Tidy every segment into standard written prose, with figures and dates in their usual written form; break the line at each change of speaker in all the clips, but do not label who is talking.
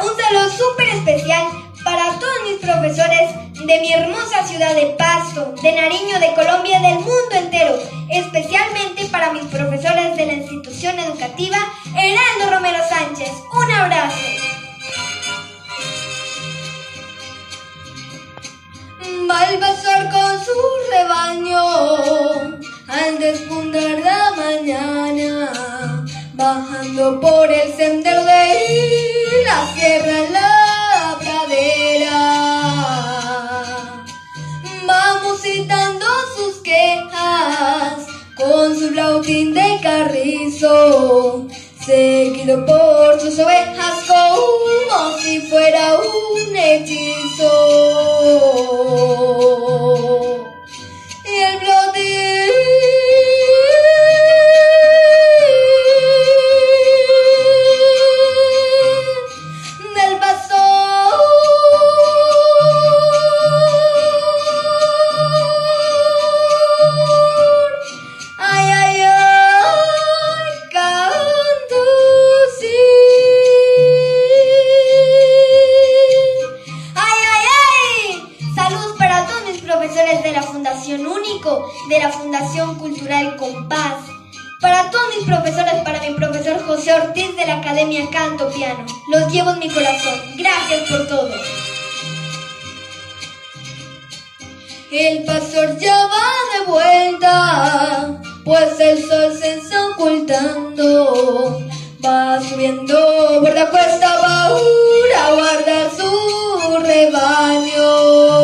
un saludo súper especial para todos mis profesores de mi hermosa ciudad de Pasto, de Nariño, de Colombia, del mundo entero. Especialmente para mis profesores de la institución educativa Heraldo Romero Sánchez. Un abrazo. Va el pastor con su rebaño al despuntar la mañana, bajando por el sendero de la sierra la pradera, va musitando sus quejas con su flautín de carrizo, seguido por sus ovejas como si fuera un hechizo. Y el flautín del pastor ay, ay, ay, canto sí. Ay, ay, ay. Salud para todos mis profesores de la Fundación Único, de la Fundación Cultural Compás. Para todos mis profesores, para mi profesor José Ortiz de la Academia Canto Piano. Los llevo en mi corazón. Gracias por todo. El pastor ya va de vuelta, pues el sol se está ocultando. Va subiendo por la cuesta para guardar su rebaño.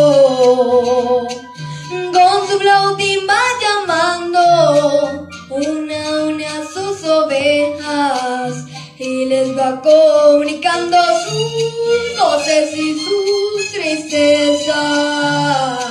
Con su flautín va llamando una a sus ovejas y les va comunicando sus goces y sus tristezas.